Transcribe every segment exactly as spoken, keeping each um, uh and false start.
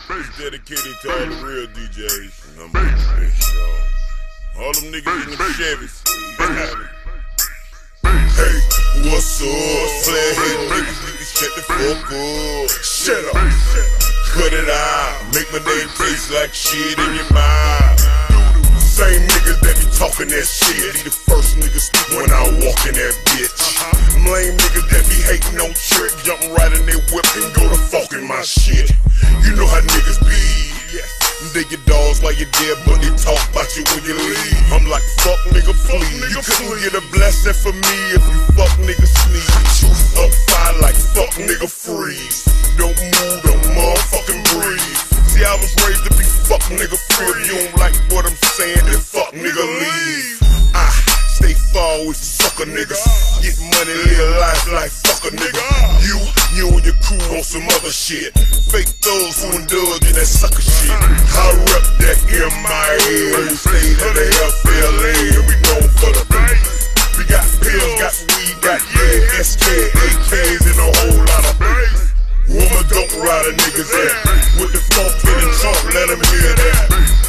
Dedicated to all the real D Js. And I'm all them niggas in them Chevys. Hey, what's up? Play hate niggas, niggas shut the fuck up. Shut up. Cut it out. Make my name taste like shit in your mouth. Same niggas that be talking that shit, be the first niggas speak when I walk in that bitch. Lame niggas that be hating on trick, jumping right in their whip and go to fucking my shit. You know how niggas be. They get dogs while you're dead, but they talk about you when you leave. I'm like, fuck nigga, please. You couldn't get a blessing for me if you fuck nigga sneeze. Up fire like fuck nigga freeze. Don't move, don't motherfucking breathe. See, I was raised to be fuck nigga free. If you don't like what I'm saying, then fuck nigga leave. I stay far with sucker niggas. Get money, live life like fuck a nigga. You, you and your crew on some other shit. Fake thugs who indulge in that sucker shit. I rep that M I A, state of the F L A, and we known for the bass. We got pills, got weed, got yeah, S K, A Ks, and a whole lot of bass. Woman don't ride a niggas at with the funk in the trunk, let them hear that.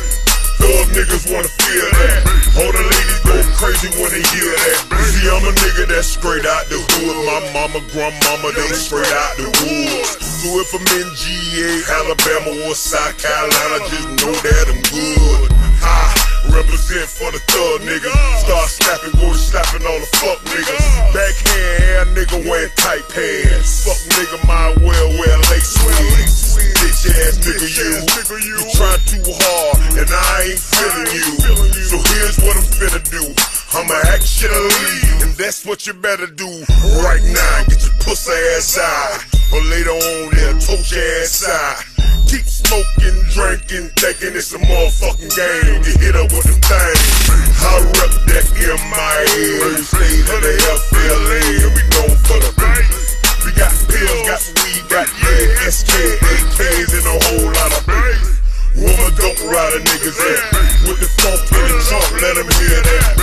Thug niggas wanna feel that. All the ladies go crazy when they hear that. See, I'm a nigga that's straight out the hood. My mama, grandmama, they straight out the woods. So if I'm in G A, Alabama, or South Carolina, just know that I'm good. I represent for the thug nigga. Start slapping, go slapping on the fuck niggas. Backhand hair nigga wearing tight pants. Fuck nigga might well wear lace wigs. Bitch ass nigga you, you try too hard and I ain't feeling you. So here's what I'm finna do. I'ma actually, and that's what you better do right now. Get your pussy ass out, or later on they'll toast your ass out. Keep smoking, drinking, thinking it's a motherfucking game. Get hit up with them things. I rep that M I A, state of the F L A, and we known for the bass. We got pills, got weed, got yeah, S K, A Ks, and a whole lot of bass. Woman don't ride a niggas at with the funk in the trunk, let them hear that.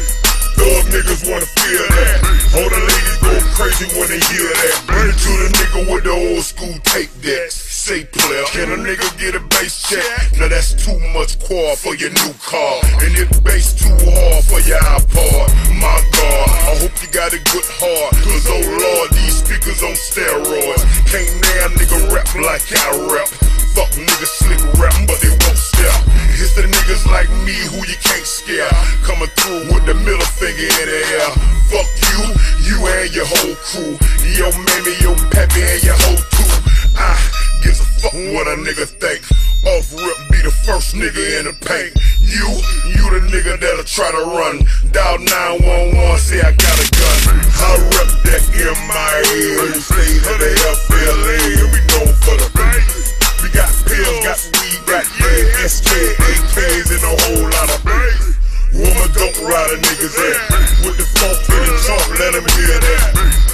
Thug niggas wanna feel that. All the ladies go crazy when they hear that. Bring it to the nigga with the old school tape decks. Say player, can a nigga get a bass check? Now that's too much quad for your new car. And if bass too hard for your iPod, my God, I hope you got a good heart. Cause oh lord, these speakers on steroids. Can't now nigga rap like I rap. Fuck niggas slick rap, but they won't step. It's the niggas like me who you can't scare. Coming through with the middle finger in the air. Fuck you, you and your whole crew. Yo mammy, yo pappy, and your whole crew. I gives a fuck what a nigga think. Off rip be the first nigga in the paint. You, you the nigga that'll try to run. Dial nine one one, say I got a gun. I rep that M I A, state of the F L A, and we known for the bass. We got pills, got weed, got yeah, S K, A Ks, and a whole lot of bass. Woman don't ride a niggas at with the funk in the trunk, let them hear that.